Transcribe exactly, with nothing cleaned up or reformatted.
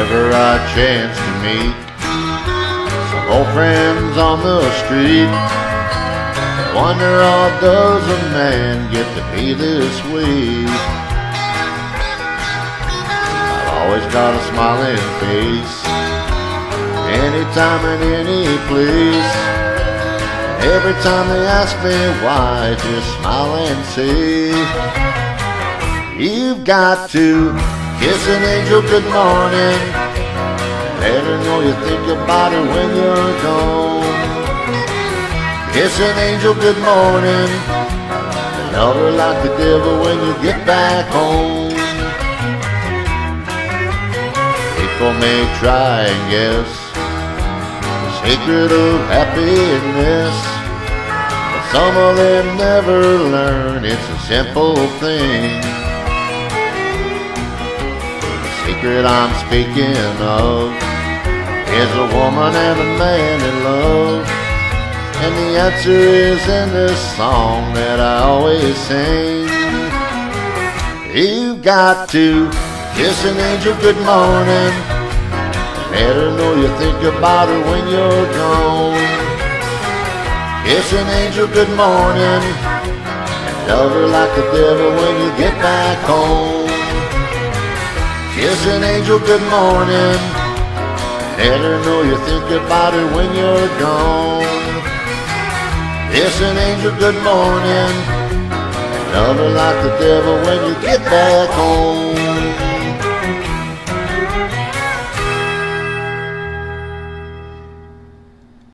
whenever I chance to meet some old friends on the street, I wonder, how does a man get to be this way? I've always got a smiling face, anytime and any place. Every time they ask me why, just smile and say, you've got to kiss an angel good morning, let her know you think about her when you're gone. Kiss an angel good morning, love her like the devil when you get back home. People may try and guess the secret of happiness, but some of them never learn it's a simple thing. The secret I'm speaking of is a woman and a man in love, and the answer is in this song that I always sing. You've got to kiss an angel good morning, let her know you think about her when you're gone. Kiss an angel good morning, and love her like the devil when you get back home. Kiss an angel good morning, let her know you think about her when you're gone. Kiss an angel good morning, and love her like the devil when you get back home.